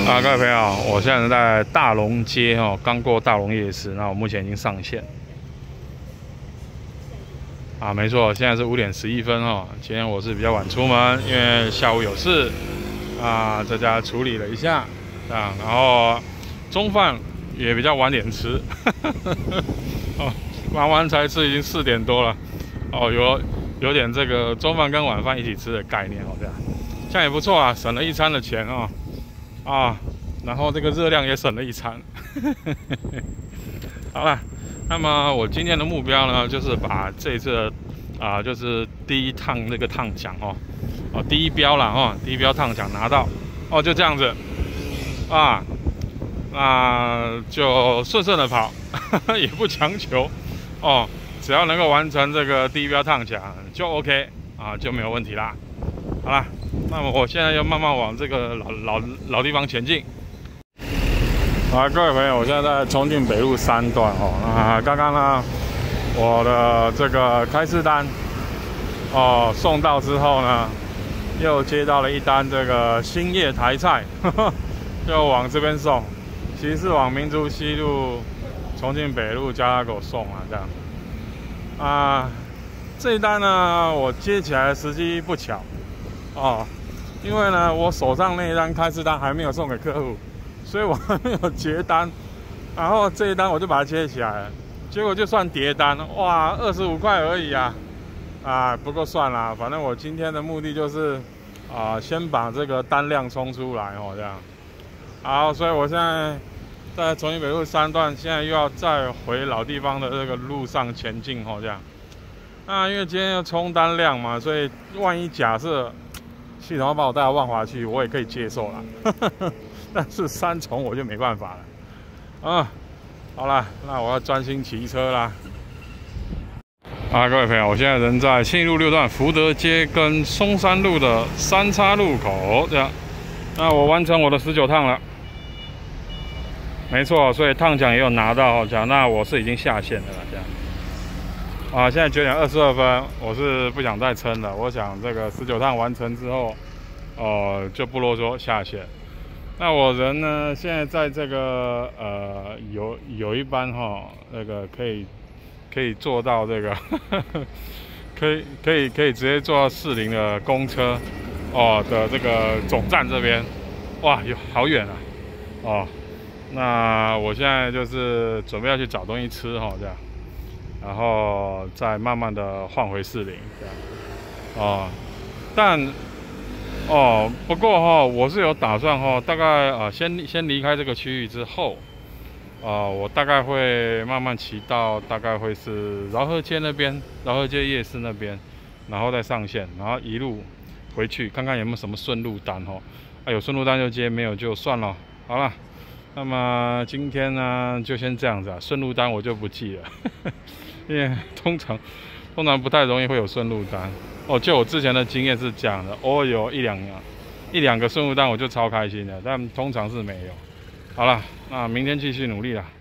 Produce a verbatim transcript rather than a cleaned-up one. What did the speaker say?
啊，各位朋友，我现在在大龙街哦，刚过大龙夜市，那我目前已经上线。啊，没错，现在是五点十一分哦。今天我是比较晚出门，因为下午有事啊，在家处理了一下啊，然后中饭也比较晚点吃，哦，晚晚才吃，已经四点多了，哦，有有点这个中饭跟晚饭一起吃的概念，好像这样也不错啊，省了一餐的钱哦。 啊，然后这个热量也省了一餐。好了，那么我今天的目标呢，就是把这一次啊、呃，就是第一趟那个趟奖哦，哦，第一标了哦，第一标趟奖拿到哦，就这样子啊，那就顺顺的跑，也不强求哦，只要能够完成这个第一标趟奖就 OK 啊，就没有问题啦。好啦。 那么我现在要慢慢往这个老老老地方前进。好，各位朋友，我现在在重庆北路三段哦。啊，刚刚呢，我的这个开市单哦送到之后呢，又接到了一单这个兴业台菜，呵呵就往这边送。其实是往民族西路、重庆北路交叉口送啊，这样。啊，这一单呢，我接起来的时机不巧。 哦，因为呢，我手上那一单开市单还没有送给客户，所以我还没有结单。然后这一单我就把它接起来了，结果就算叠单，哇，二十五块而已啊！啊，不过算了，反正我今天的目的就是啊，先把这个单量冲出来哦，这样。好，所以我现在在重庆北路三段，现在又要再回老地方的这个路上前进哦，这样。那因为今天要冲单量嘛，所以万一假设 系统要把我带到万华去，我也可以接受啦。但是三重我就没办法了。啊，好啦，那我要专心骑车啦。啊，各位朋友，我现在人在信义路六段福德街跟松山路的三叉路口，这样。那我完成我的十九趟了。没错，所以趟奖也有拿到，这样。那我是已经下线的了，这样。 啊，现在九点二十二分，我是不想再撑了。我想这个十九趟完成之后，哦、呃，就不啰嗦下线。那我人呢，现在在这个呃有有一班哈，那个可以可以坐到这个，可以可以可以直接坐到士林的公车哦的这个总站这边，哇，有好远啊，哦，那我现在就是准备要去找东西吃哈，这样。 然后再慢慢的换回士林，这样，哦，但，哦，不过哈、哦，我是有打算哈、哦，大概啊、呃，先先离开这个区域之后，啊、呃，我大概会慢慢骑到大概会是饶河街那边，饶河街夜市那边，然后再上线，然后一路回去看看有没有什么顺路单哦，啊，有顺路单就接，没有就算了，好了。 那么今天呢，就先这样子啊。顺路单我就不记了，因为通常通常不太容易会有顺路单哦。就我之前的经验是这样的，偶尔有一两一两个顺路单我就超开心的，但通常是没有。好了，那明天继续努力了。